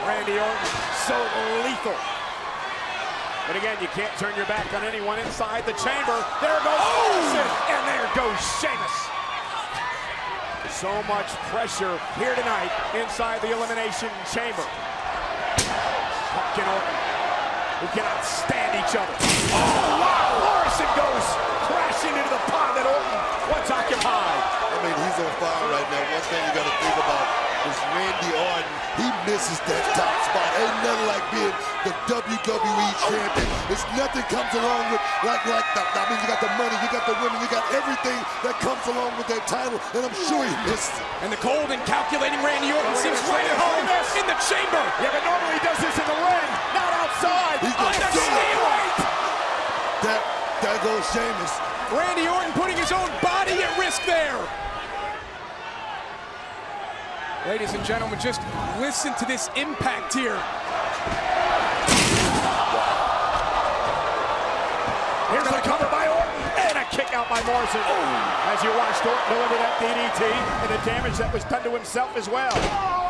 Randy Orton. So lethal. But again, you can't turn your back on anyone inside the chamber. There goes Orton, and there goes Sheamus. So much pressure here tonight inside the Elimination Chamber. Punk and Orton, who cannot stand each other. Oh, wow! Morrison goes crashing into the pond that Orton once occupied. I mean, he's on fire right now. One thing you got to think about is Randy Orton. He misses that top spot. Ain't nothing like being the WWE champion. It's nothing comes along with like that. I mean, you got the money, you got the women, you got everything that comes along with that title, and I'm sure he missed it. And the cold and calculating Randy Orton seems right at home in the chamber. Yeah, but normally he does this in the ring, not outside. He's On the steel. There goes Sheamus. Randy Orton putting his own body at risk there. Ladies and gentlemen, just listen to this impact here. Here's a cover by Orton, and a kick out by Morrison. As you watched Orton deliver that DDT, and the damage that was done to himself as well.